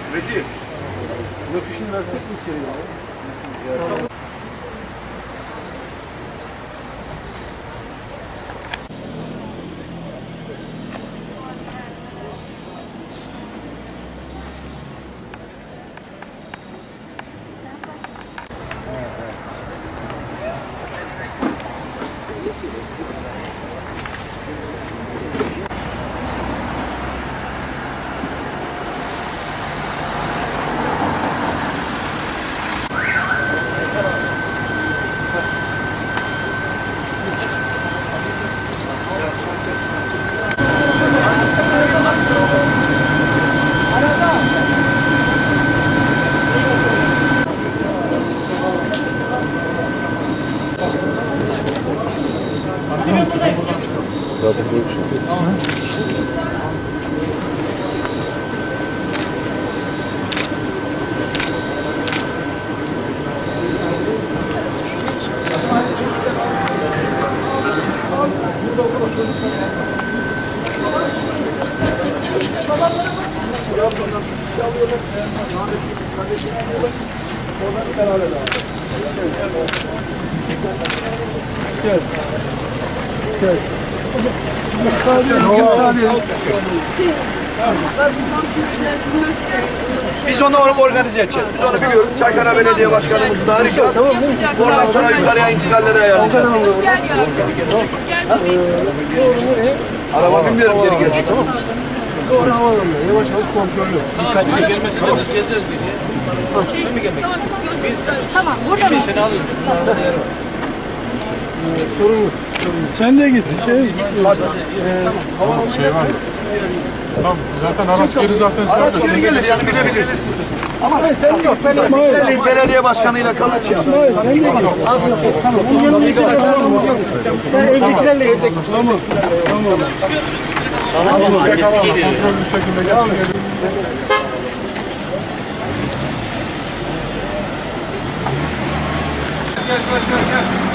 Metin. Bu fişini versek mi içeri ya? Gel. Gel. Biz onu organize edeceğiz. Biz onu biliyoruz. Çaykara Belediye Başkanımız da arayacağız. Oradan sonra yukarıya intikalleri ayarlayacağız. Araba bilmiyorum geri gelecek. Tamam mı? Doğru havalanma. Yavaş yavaş kontrollü. Dikkatli gelmesi de biz geleceğiz diye. Tamam, burada mı? Seni alıyoruz. Sorun yok. Sen de git. Şey var. Tamam, zaten araç geri zaten Araç geri gelir yani bilebiliriz. Ama sen yok. biz belediye başkanıyla kalacağız. Sen de git. Tamam. Bunun yanına git. Sen evdekilerle evde. Tamam. Tamam. Tamam, kontrollü şekilde geçelim. Gel.